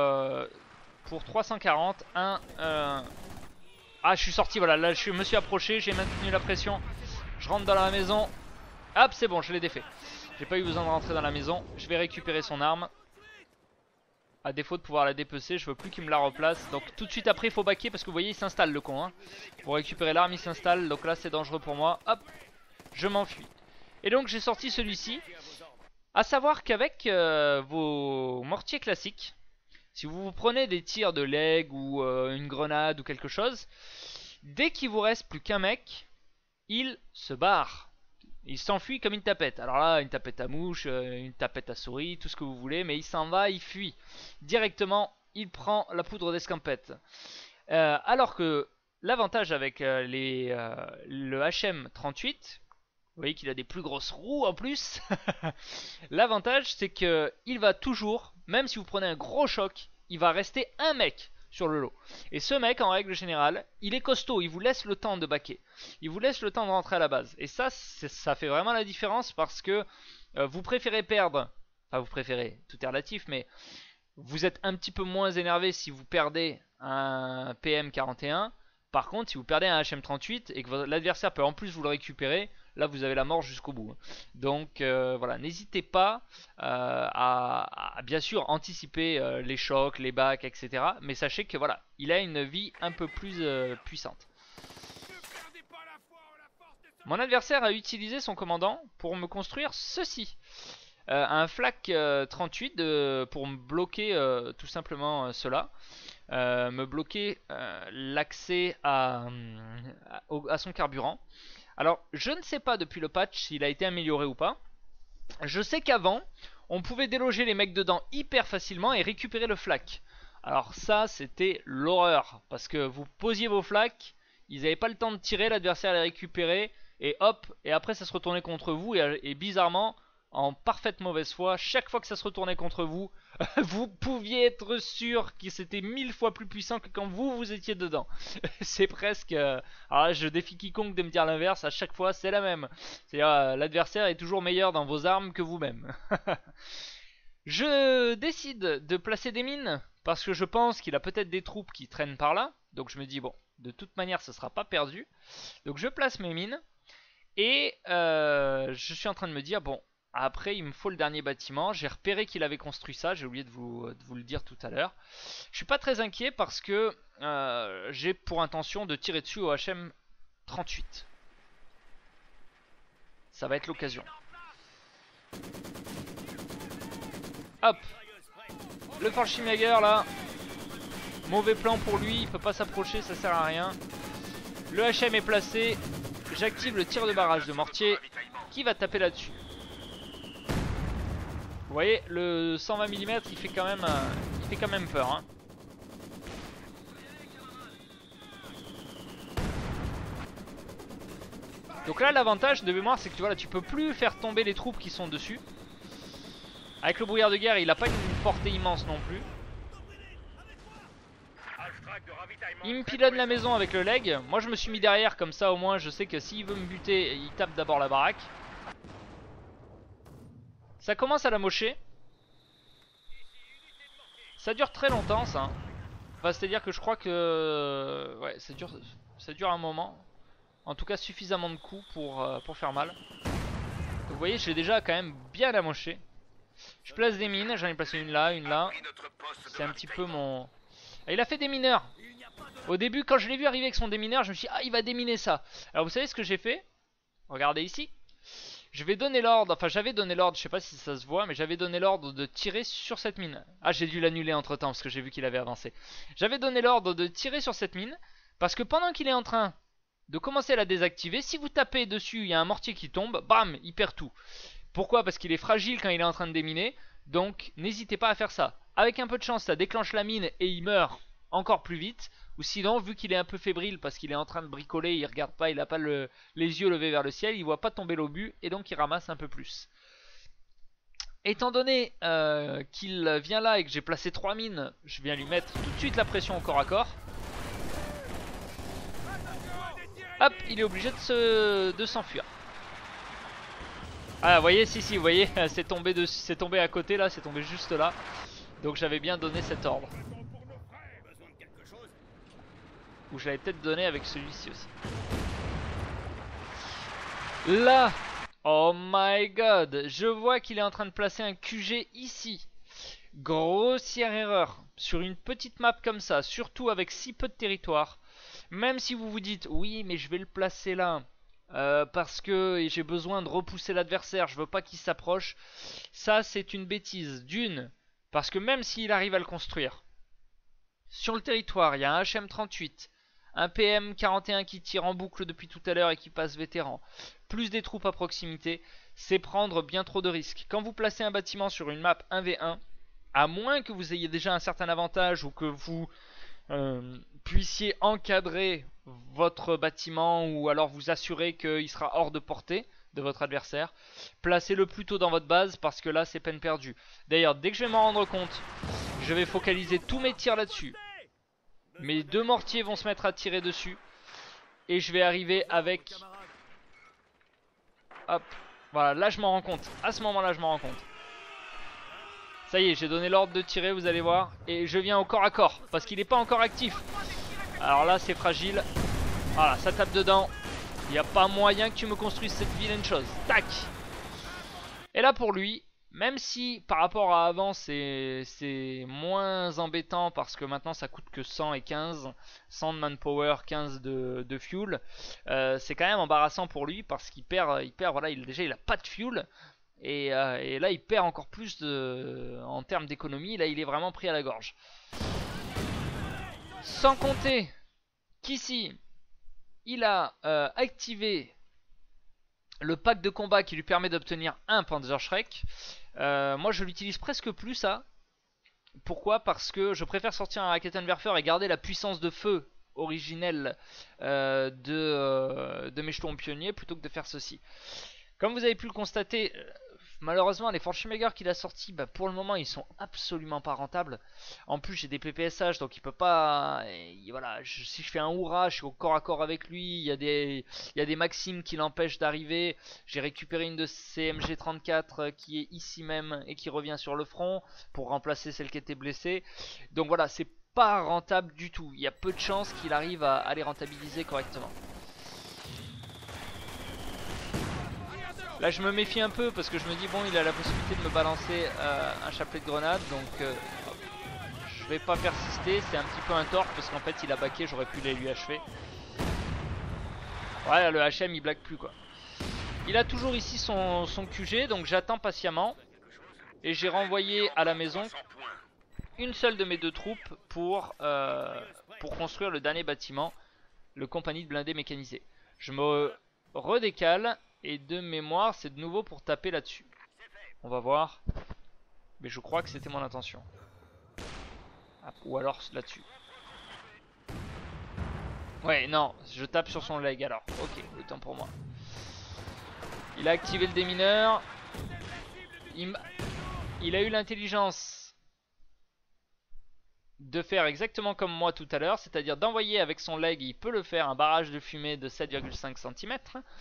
340, ah je suis sorti, voilà, là je me suis approché, j'ai maintenu la pression. Je rentre dans la maison. Hop c'est bon, je l'ai défait. J'ai pas eu besoin de rentrer dans la maison. Je vais récupérer son arme. À défaut de pouvoir la dépecer, je veux plus qu'il me la replace. Donc tout de suite après il faut backer parce que vous voyez il s'installe le con hein. Pour récupérer l'arme il s'installe, donc là c'est dangereux pour moi. Hop, je m'enfuis. Et donc j'ai sorti celui-ci. A savoir qu'avec vos mortiers classiques, si vous prenez des tirs de leg ou une grenade ou quelque chose, dès qu'il vous reste plus qu'un mec, il se barre. Il s'enfuit comme une tapette. Alors là, une tapette à mouche, une tapette à souris, tout ce que vous voulez, mais il s'en va, il fuit. Directement, il prend la poudre d'escampette. Alors que l'avantage avec le HM38, vous voyez qu'il a des plus grosses roues en plus. L'avantage c'est que il va toujours, même si vous prenez un gros choc, il va rester un mec sur le lot. Et ce mec en règle générale, il est costaud, il vous laisse le temps de baquer. Il vous laisse le temps de rentrer à la base. Et ça fait vraiment la différence parce que vous préférez perdre, enfin vous préférez, tout est relatif, mais vous êtes un petit peu moins énervé si vous perdez un PM41. Par contre, si vous perdez un HM38 et que l'adversaire peut en plus vous le récupérer, là vous avez la mort jusqu'au bout. Donc voilà, n'hésitez pas à bien sûr anticiper les chocs, les bacs, etc. Mais sachez que voilà, il a une vie un peu plus puissante. Mon adversaire a utilisé son commandant pour me construire ceci. Un flak 38 pour me bloquer tout simplement cela. Me bloquer l'accès à son carburant. Alors je ne sais pas depuis le patch s'il a été amélioré ou pas. Je sais qu'avant on pouvait déloger les mecs dedans hyper facilement et récupérer le flak. Alors ça c'était l'horreur parce que vous posiez vos flaks, ils n'avaient pas le temps de tirer, l'adversaire les récupérait et hop, et après ça se retournait contre vous et bizarrement en parfaite mauvaise foi. Chaque fois que ça se retournait contre vous, vous pouviez être sûr que c'était 1000 fois plus puissant que quand vous étiez dedans. C'est presque... alors là, je défie quiconque de me dire l'inverse, à chaque fois c'est la même. C'est-à-dire l'adversaire est toujours meilleur dans vos armes que vous-même. Je décide de placer des mines parce que je pense qu'il a peut-être des troupes qui traînent par là. Donc je me dis bon, de toute manière ça sera pas perdu. Donc je place mes mines et je suis en train de me dire bon, après il me faut le dernier bâtiment. J'ai repéré qu'il avait construit ça, j'ai oublié de vous le dire tout à l'heure. Je suis pas très inquiet parce que j'ai pour intention de tirer dessus au HM 38. Ça va être l'occasion. Hop, le Fallschirmjäger là, mauvais plan pour lui, il peut pas s'approcher, ça sert à rien. Le HM est placé, j'active le tir de barrage de mortier qui va taper là-dessus. Vous voyez, le 120 mm il fait quand même peur. Hein. Donc là l'avantage de mémoire c'est que voilà, tu peux plus faire tomber les troupes qui sont dessus. Avec le brouillard de guerre, il n'a pas une portée immense non plus. Il me pilonne la maison avec le leg. Moi je me suis mis derrière, comme ça au moins je sais que s'il veut me buter, il tape d'abord la baraque. Ça commence à la mocher. Ça dure très longtemps ça. Enfin, c'est à dire que je crois que... ouais, ça dure un moment. En tout cas suffisamment de coups pour faire mal. Donc, vous voyez, je l'ai déjà quand même bien amoché. Je place des mines, j'en ai placé une là, une là. C'est un petit peu mon... Et il a fait des mineurs. Au début quand je l'ai vu arriver avec son démineur, je me suis dit ah il va déminer ça. Alors vous savez ce que j'ai fait? Regardez ici. Je vais donner l'ordre, enfin j'avais donné l'ordre, je sais pas si ça se voit, mais j'avais donné l'ordre de tirer sur cette mine. Ah j'ai dû l'annuler entre temps parce que j'ai vu qu'il avait avancé. J'avais donné l'ordre de tirer sur cette mine parce que pendant qu'il est en train de commencer à la désactiver, si vous tapez dessus, il y a un mortier qui tombe, bam, il perd tout. Pourquoi? Parce qu'il est fragile quand il est en train de déminer, donc n'hésitez pas à faire ça. Avec un peu de chance, ça déclenche la mine et il meurt encore plus vite. Ou sinon, vu qu'il est un peu fébrile parce qu'il est en train de bricoler, il regarde pas, il n'a pas les yeux levés vers le ciel, il voit pas tomber l'obus et donc il ramasse un peu plus. Étant donné qu'il vient là et que j'ai placé 3 mines, je viens lui mettre tout de suite la pression au corps à corps. Hop, il est obligé de s'enfuir. Ah, vous voyez, si, vous voyez, c'est tombé à côté là, c'est tombé juste là. Donc j'avais bien donné cet ordre. Ou je l'avais peut-être donné avec celui-ci aussi. Là, oh my god, je vois qu'il est en train de placer un QG ici. Grossière erreur. Sur une petite map comme ça, surtout avec si peu de territoire. Même si vous vous dites, oui mais je vais le placer là. Parce que j'ai besoin de repousser l'adversaire, je veux pas qu'il s'approche. Ça c'est une bêtise. D'une, parce que même s'il arrive à le construire, sur le territoire il y a un HM38, un PM41 qui tire en boucle depuis tout à l'heure et qui passe vétéran, plus des troupes à proximité, c'est prendre bien trop de risques. Quand vous placez un bâtiment sur une map 1v1, à moins que vous ayez déjà un certain avantage ou que vous puissiez encadrer votre bâtiment ou alors vous assurer qu'il sera hors de portée de votre adversaire, placez-le plutôt dans votre base parce que là c'est peine perdue. D'ailleurs dès que je vais m'en rendre compte, je vais focaliser tous mes tirs là-dessus. Mes 2 mortiers vont se mettre à tirer dessus et je vais arriver avec... Hop, voilà, là je m'en rends compte. À ce moment-là je m'en rends compte. Ça y est, j'ai donné l'ordre de tirer, vous allez voir. Et je viens au corps à corps, parce qu'il n'est pas encore actif. Alors là, c'est fragile. Voilà, ça tape dedans. Il n'y a pas moyen que tu me construises cette vilaine chose. Tac. Et là, pour lui, même si par rapport à avant, c'est moins embêtant, parce que maintenant, ça coûte que 100 et 15. 100 de manpower, 15 de fuel. C'est quand même embarrassant pour lui, parce qu'il perd, voilà, déjà, il n'a pas de fuel. Et là il perd encore plus en termes d'économie. Là il est vraiment pris à la gorge. Sans compter qu'ici il a activé le pack de combat qui lui permet d'obtenir un Panzerschreck. Moi je l'utilise presque plus ça. Pourquoi? Parce que je préfère sortir un Raketenwerfer et garder la puissance de feu originelle de mes jetons pionniers plutôt que de faire ceci. Comme vous avez pu le constater, Malheureusement, les Forschmager qu'il a sortis, bah, pour le moment, ils sont absolument pas rentables. En plus, j'ai des PPSH, donc il peut pas. Et voilà, si je fais un hurrah, je suis au corps à corps avec lui. Il y a des maximes qui l'empêchent d'arriver. J'ai récupéré une de ces MG34 qui est ici même et qui revient sur le front pour remplacer celle qui était blessée. Donc voilà, c'est pas rentable du tout. Il y a peu de chances qu'il arrive à les rentabiliser correctement. Là je me méfie un peu parce que je me dis bon, il a la possibilité de me balancer un chapelet de grenade, donc je vais pas persister. C'est un petit peu un tort parce qu'en fait il a baqué, j'aurais pu les lui achever. Ouais, le HM il blague plus quoi. Il a toujours ici son QG, donc j'attends patiemment. Et j'ai renvoyé à la maison une seule de mes deux troupes pour construire le dernier bâtiment, le compagnie de blindés mécanisés. Je me redécale. Et de mémoire, c'est de nouveau pour taper là-dessus. On va voir. Mais je crois que c'était mon intention. Ah, ou alors là-dessus. Ouais, non, je tape sur son leg alors. Ok, autant pour moi. Il a activé le démineur. Il a eu l'intelligence de faire exactement comme moi tout à l'heure. C'est-à-dire d'envoyer avec son leg, il peut le faire, un barrage de fumée de 7,5 cm.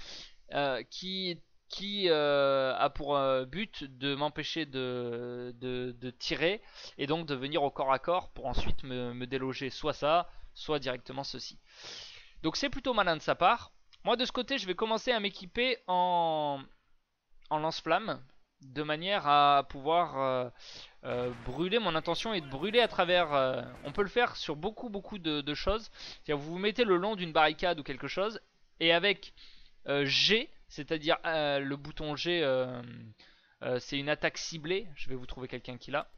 Qui a pour but de m'empêcher de tirer et donc de venir au corps à corps pour ensuite me déloger soit ça, soit directement ceci. Donc c'est plutôt malin de sa part. Moi de ce côté je vais commencer à m'équiper en lance-flamme de manière à pouvoir brûler. Mon intention est de brûler à travers... on peut le faire sur beaucoup de choses. C'est-à-dire vous vous mettez le long d'une barricade ou quelque chose et avec... G, c'est-à-dire le bouton G, c'est une attaque ciblée. Je vais vous trouver quelqu'un qui l'a.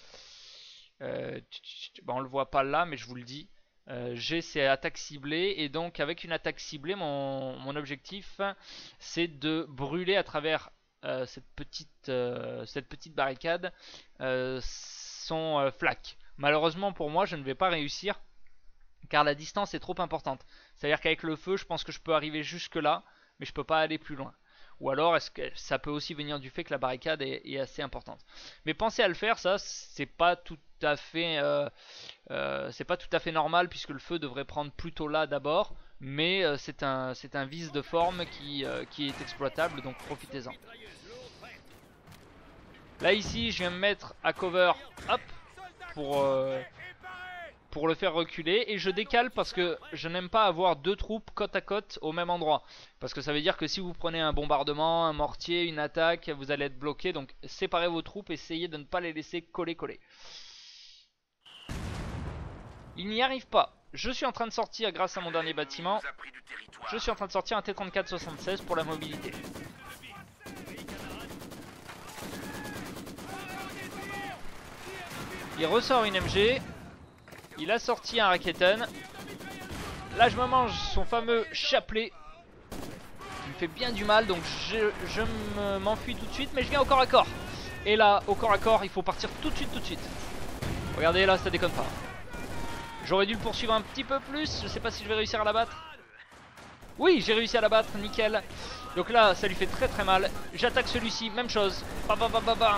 On le voit pas là, mais je vous le dis. G, c'est attaque ciblée. Et donc, avec une attaque ciblée, mon objectif, c'est de brûler à travers cette petite barricade son flac. Malheureusement pour moi, je ne vais pas réussir. Car la distance est trop importante. C'est-à-dire qu'avec le feu, je pense que je peux arriver jusque là, mais je peux pas aller plus loin. Ou alors, est-ce que ça peut aussi venir du fait que la barricade est assez importante. Mais pensez à le faire, ça, c'est pas tout à fait, normal puisque le feu devrait prendre plutôt là d'abord. Mais c'est un vice de forme qui est exploitable, donc profitez-en. Là ici, je viens me mettre à cover, hop, pour le faire reculer, et je décale parce que je n'aime pas avoir deux troupes côte à côte au même endroit, parce que ça veut dire que si vous prenez un bombardement, un mortier, une attaque, vous allez être bloqué. Donc séparez vos troupes, essayez de ne pas les laisser coller. Il n'y arrive pas. Je suis en train de sortir grâce à mon dernier bâtiment. Je suis en train de sortir un T-34-76 pour la mobilité. Il ressort une MG. Il a sorti un Raketen. Là je me mange son fameux chapelet. Il me fait bien du mal, donc je m'enfuis tout de suite. Mais je viens au corps à corps. Et là au corps à corps il faut partir tout de suite. Regardez là, ça déconne pas. J'aurais dû le poursuivre un petit peu plus. Je sais pas si je vais réussir à l'abattre. Oui, j'ai réussi à l'abattre, nickel. Donc là ça lui fait très mal. J'attaque celui-ci, même chose. Bam bam bam bam.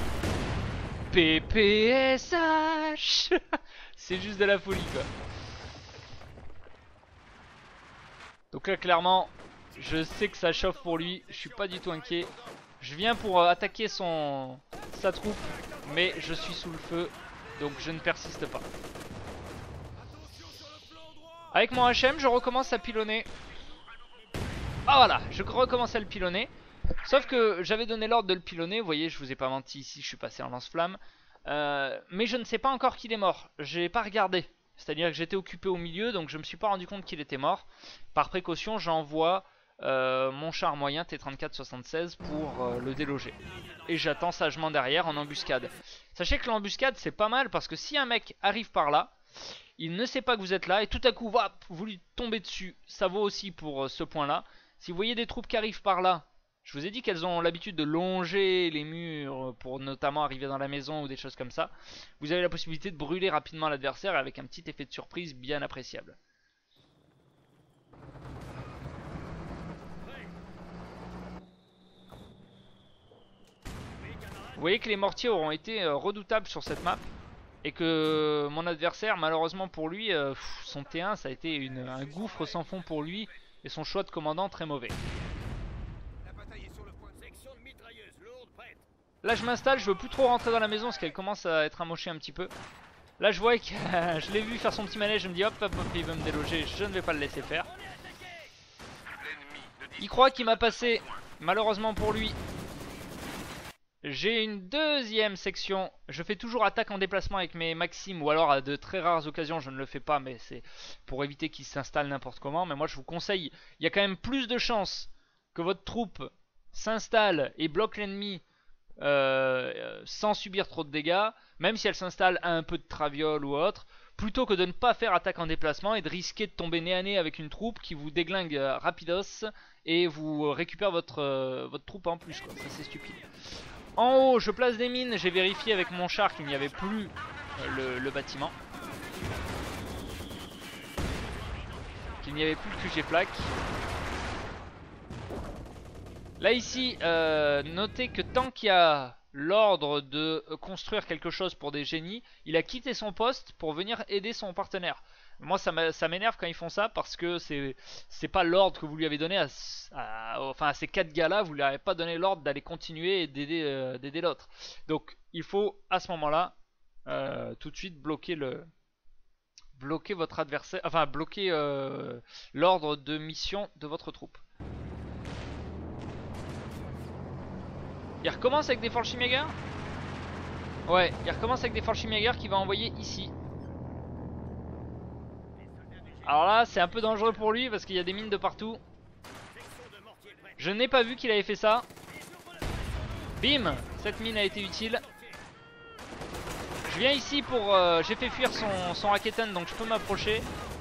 PPSH. C'est juste de la folie quoi. Donc là clairement je sais que ça chauffe pour lui. Je suis pas du tout inquiet. Je viens pour attaquer sa troupe, mais je suis sous le feu, donc je ne persiste pas. Avec mon HM je recommence à pilonner. Ah voilà, je recommence à le pilonner. Sauf que j'avais donné l'ordre de le pilonner. Vous voyez, je vous ai pas menti, ici je suis passé en lance-flamme. Mais je ne sais pas encore qu'il est mort. J'ai pas regardé. C'est-à-dire que j'étais occupé au milieu, donc je me suis pas rendu compte qu'il était mort. Par précaution, j'envoie mon char moyen T-34-76 pour le déloger. Et j'attends sagement derrière en embuscade. Sachez que l'embuscade c'est pas mal parce que si un mec arrive par là, il ne sait pas que vous êtes là et tout à coup vous lui tombez dessus. Ça vaut aussi pour ce point là. Si vous voyez des troupes qui arrivent par là, je vous ai dit qu'elles ont l'habitude de longer les murs pour notamment arriver dans la maison ou des choses comme ça. Vous avez la possibilité de brûler rapidement l'adversaire avec un petit effet de surprise bien appréciable. voyez que les mortiers auront été redoutables sur cette map. Et que mon adversaire, malheureusement pour lui, son T1 ça a été un gouffre sans fond pour lui. Et son choix de commandant très mauvais. Là je m'installe, je veux plus trop rentrer dans la maison parce qu'elle commence à être amochée un petit peu. Là je vois que je l'ai vu faire son petit manège, je me dis hop hop hop, il veut me déloger, je ne vais pas le laisser faire. Il croit qu'il m'a passé, malheureusement pour lui. J'ai une deuxième section, je fais toujours attaque en déplacement avec mes maximes, ou alors à de très rares occasions je ne le fais pas, mais c'est pour éviter qu'il s'installe n'importe comment. Mais moi je vous conseille, il y a quand même plus de chances que votre troupe s'installe et bloque l'ennemi sans subir trop de dégâts, même si elle s'installe à un peu de traviole ou autre, plutôt que de ne pas faire attaque en déplacement et de risquer de tomber nez à nez avec une troupe qui vous déglingue rapidos et vous récupère votre troupe en plus, quoi. Ça c'est stupide. En haut je place des mines, j'ai vérifié avec mon char qu'il n'y avait plus le bâtiment, qu'il n'y avait plus le QG plaque. Là ici, notez que tant qu'il y a l'ordre de construire quelque chose pour des génies, il a quitté son poste pour venir aider son partenaire. Moi ça m'énerve quand ils font ça parce que c'est pas l'ordre que vous lui avez donné à ces 4 gars là, vous lui avez pas donné l'ordre d'aller continuer et d'aider l'autre. Donc il faut à ce moment là tout de suite bloquer votre adversaire, enfin bloquer l'ordre de mission de votre troupe. Il recommence avec des Fallschirmjäger. Ouais, il recommence avec des Fallschirmjäger qu'il va envoyer ici. Alors là, c'est un peu dangereux pour lui parce qu'il y a des mines de partout. Je n'ai pas vu qu'il avait fait ça. Bim, cette mine a été utile. Je viens ici pour... j'ai fait fuir son Raketen, donc je peux m'approcher.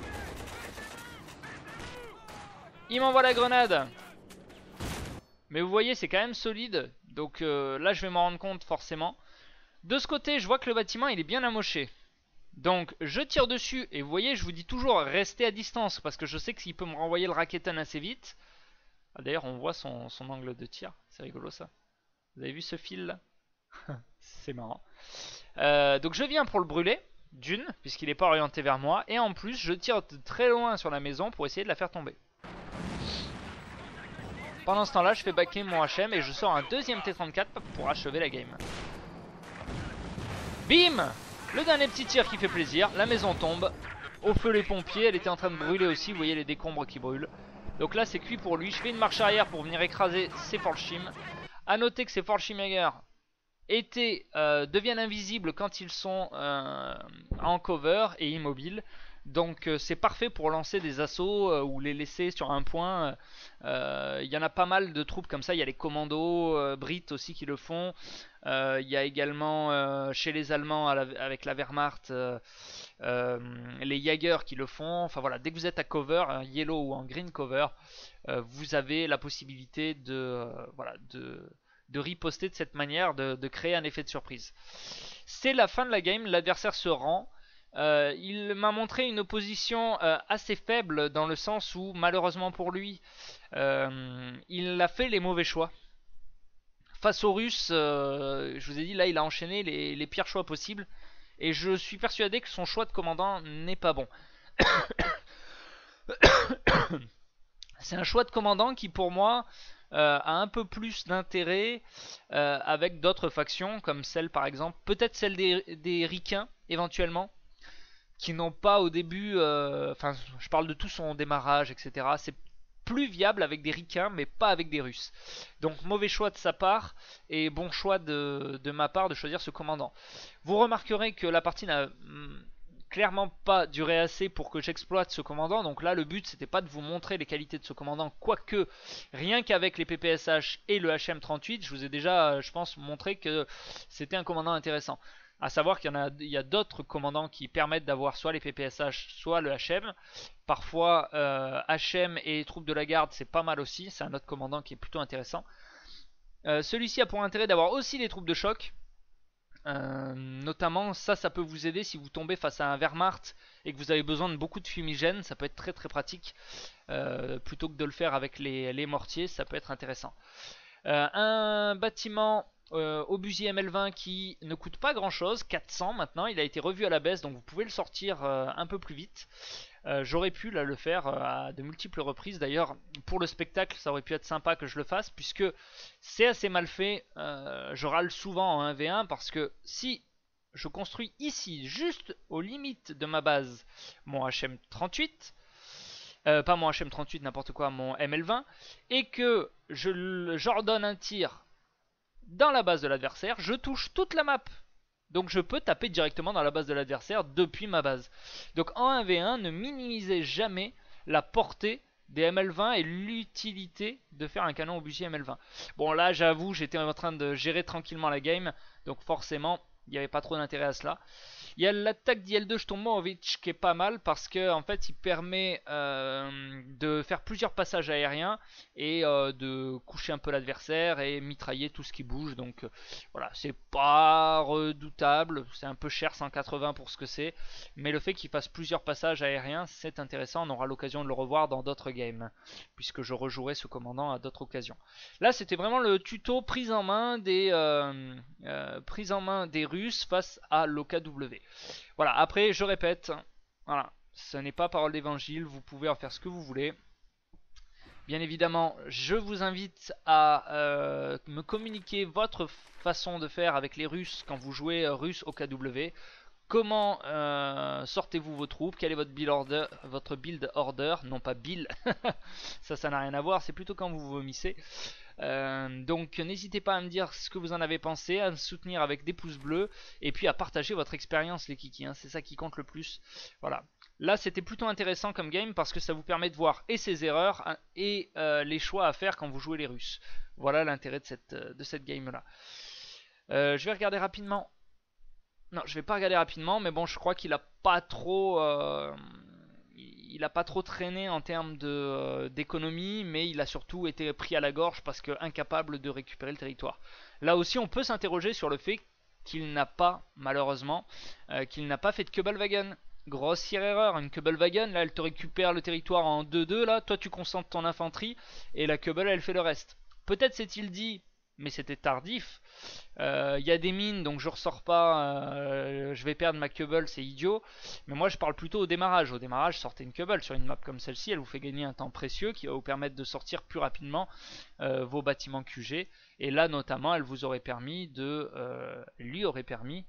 Il m'envoie la grenade. Mais vous voyez, c'est quand même solide. Donc là, je vais m'en rendre compte forcément. De ce côté, je vois que le bâtiment, il est bien amoché. Donc je tire dessus et vous voyez, je vous dis toujours restez à distance parce que je sais qu'il peut me renvoyer le Raketen assez vite. Ah, d'ailleurs on voit son angle de tir, c'est rigolo ça. Vous avez vu ce fil là? C'est marrant. Donc je viens pour le brûler, d'une, puisqu'il n'est pas orienté vers moi. Et en plus je tire de très loin sur la maison pour essayer de la faire tomber. Pendant ce temps là je fais backer mon HM et je sors un deuxième T34 pour achever la game. Bim! Le dernier petit tir qui fait plaisir, la maison tombe. Au feu les pompiers, elle était en train de brûler aussi, vous voyez les décombres qui brûlent. Donc là c'est cuit pour lui, je fais une marche arrière pour venir écraser ces Fallschirm. A noter que ces Fallschirmjäger deviennent invisibles quand ils sont en cover et immobiles. Donc c'est parfait pour lancer des assauts ou les laisser sur un point. Il y en a pas mal de troupes comme ça, il y a les commandos Brit aussi qui le font. Il y a également chez les Allemands avec la Wehrmacht les Jäger qui le font. Enfin voilà, dès que vous êtes à cover, un yellow ou en green cover, vous avez la possibilité de riposter de cette manière, de créer un effet de surprise. C'est la fin de la game, l'adversaire se rend. Il m'a montré une opposition assez faible dans le sens où malheureusement pour lui il a fait les mauvais choix. Face aux Russes, je vous ai dit là il a enchaîné les pires choix possibles et je suis persuadé que son choix de commandant n'est pas bon. C'est un choix de commandant qui pour moi a un peu plus d'intérêt avec d'autres factions comme celle par exemple, peut-être celle des Ricains éventuellement, qui n'ont pas au début, enfin je parle de tout son démarrage etc. C'est plus viable avec des Ricains mais pas avec des Russes. Donc mauvais choix de sa part et bon choix de ma part de choisir ce commandant. Vous remarquerez que la partie n'a clairement pas duré assez pour que j'exploite ce commandant. Donc là le but c'était pas de vous montrer les qualités de ce commandant, quoique rien qu'avec les PPSH et le HM38 je vous ai déjà je pense montré que c'était un commandant intéressant. A savoir qu'il y a d'autres commandants qui permettent d'avoir soit les PPSH soit le HM. Parfois HM et troupes de la garde c'est pas mal aussi, c'est un autre commandant qui est plutôt intéressant. Celui-ci a pour intérêt d'avoir aussi les troupes de choc. Notamment ça peut vous aider si vous tombez face à un Wehrmacht et que vous avez besoin de beaucoup de fumigène, ça peut être très très pratique. Plutôt que de le faire avec les mortiers, ça peut être intéressant. Un bâtiment obusier ML20 qui ne coûte pas grand chose, 400 maintenant, il a été revu à la baisse donc vous pouvez le sortir un peu plus vite. J'aurais pu là, le faire à de multiples reprises, d'ailleurs pour le spectacle ça aurait pu être sympa que je le fasse puisque c'est assez mal fait, je râle souvent en 1v1 parce que si je construis ici juste aux limites de ma base mon HM38, pas mon HM38 n'importe quoi, mon ML20, et que j'ordonne un tir dans la base de l'adversaire, je touche toute la map. Donc je peux taper directement dans la base de l'adversaire depuis ma base. Donc en 1v1, ne minimisez jamais la portée des ML20 et l'utilité de faire un canon obusier ML20. Bon là j'avoue j'étais en train de gérer tranquillement la game, donc forcément il n'y avait pas trop d'intérêt à cela. Il y a l'attaque d'IL2 Shtomovic qui est pas mal parce que en fait il permet de faire plusieurs passages aériens et de coucher un peu l'adversaire et mitrailler tout ce qui bouge. Donc voilà, c'est pas redoutable, c'est un peu cher 180 pour ce que c'est, mais le fait qu'il fasse plusieurs passages aériens c'est intéressant, on aura l'occasion de le revoir dans d'autres games puisque je rejouerai ce commandant à d'autres occasions. Là c'était vraiment le tuto prise en main des Russes face à l'OKW. Voilà, après je répète, voilà, ce n'est pas parole d'évangile, vous pouvez en faire ce que vous voulez. Bien évidemment, je vous invite à me communiquer votre façon de faire avec les Russes quand vous jouez russe au KW. Comment sortez-vous vos troupes? Quel est votre build order? Non pas Bill, ça n'a rien à voir, c'est plutôt quand vous vomissez. Donc n'hésitez pas à me dire ce que vous en avez pensé, à me soutenir avec des pouces bleus et puis à partager votre expérience les kikis, hein, c'est ça qui compte le plus. Voilà. Là c'était plutôt intéressant comme game parce que ça vous permet de voir et ses erreurs et les choix à faire quand vous jouez les Russes. Voilà l'intérêt de cette game là. Je vais regarder rapidement. Non, je vais pas regarder rapidement, mais bon, je crois qu'il a pas trop traîné en termes d'économie, mais il a surtout été pris à la gorge parce que incapable de récupérer le territoire. Là aussi, on peut s'interroger sur le fait qu'il n'a pas, malheureusement, qu'il n'a pas fait de Kubelwagen. Grossière erreur, une Kubelwagen, là elle te récupère le territoire en 2-2, là, toi tu concentres ton infanterie, et la Kubel elle fait le reste. Peut-être s'est-il dit, mais c'était tardif, il y a des mines donc je ressors pas, je vais perdre ma Kubel, c'est idiot. Mais moi je parle plutôt au démarrage. Au démarrage, sortez une Kubel sur une map comme celle-ci, elle vous fait gagner un temps précieux qui va vous permettre de sortir plus rapidement vos bâtiments QG. Et là notamment, elle vous aurait permis lui aurait permis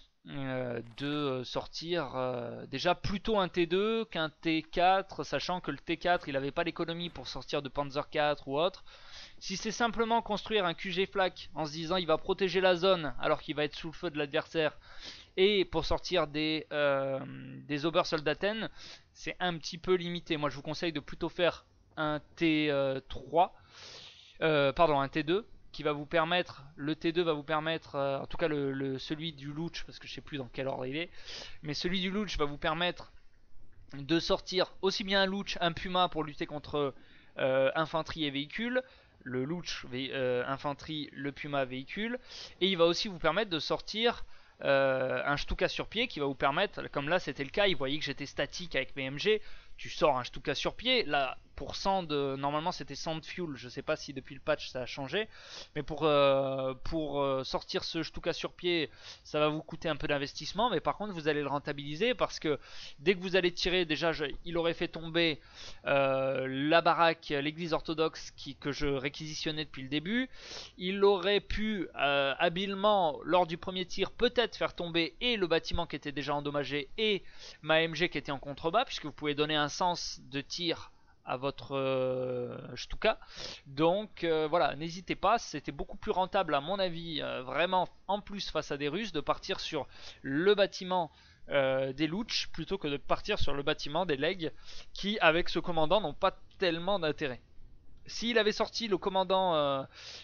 de sortir déjà plutôt un T2 qu'un T4, sachant que le T4 il n'avait pas l'économie pour sortir de Panzer 4 ou autre. Si c'est simplement construire un QG flak en se disant il va protéger la zone alors qu'il va être sous le feu de l'adversaire et pour sortir des Obersoldaten, c'est un petit peu limité. Moi je vous conseille de plutôt faire un T3, pardon un T2 qui va vous permettre, le T2 va vous permettre, en tout cas celui du Luch, parce que je sais plus dans quel ordre il est, mais celui du Luch va vous permettre de sortir aussi bien un Luch, un Puma pour lutter contre infanterie et véhicules, le Luch infanterie, le Puma véhicule, et il va aussi vous permettre de sortir un Stuka sur pied qui va vous permettre, comme là c'était le cas, il voyait que j'étais statique avec mes MG, tu sors un Stuka sur pied, là pour 100 de, normalement c'était 100 de fuel, je sais pas si depuis le patch ça a changé, mais pour sortir ce Stuka sur pied, ça va vous coûter un peu d'investissement, mais par contre vous allez le rentabiliser parce que dès que vous allez tirer, déjà il aurait fait tomber la baraque, l'église orthodoxe que je réquisitionnais depuis le début, il aurait pu habilement lors du premier tir peut-être faire tomber et le bâtiment qui était déjà endommagé et ma MG qui était en contrebas, puisque vous pouvez donner un sens de tir à votre Stuka. Donc voilà, n'hésitez pas, c'était beaucoup plus rentable à mon avis, vraiment en plus face à des Russes, de partir sur le bâtiment des Luch plutôt que de partir sur le bâtiment des Legs qui avec ce commandant n'ont pas tellement d'intérêt. S'il avait sorti le commandant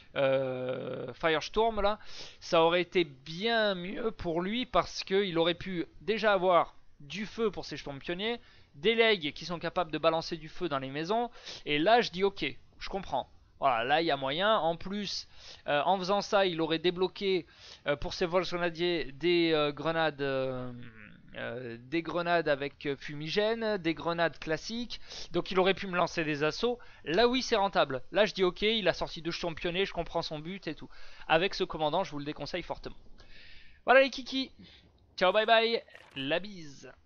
Firestorm là, ça aurait été bien mieux pour lui parce qu'il aurait pu déjà avoir du feu pour ses Sturm pionniers, des legs qui sont capables de balancer du feu dans les maisons, et là je dis ok, je comprends. Voilà, là il y a moyen. En plus, en faisant ça, il aurait débloqué pour ses vols grenadiers des grenades des grenades avec fumigène, des grenades classiques. Donc il aurait pu me lancer des assauts. Là oui c'est rentable. Là je dis ok, il a sorti 2 jetons pionniers, je comprends son but et tout. Avec ce commandant je vous le déconseille fortement. Voilà les kikis. Ciao bye bye. La bise.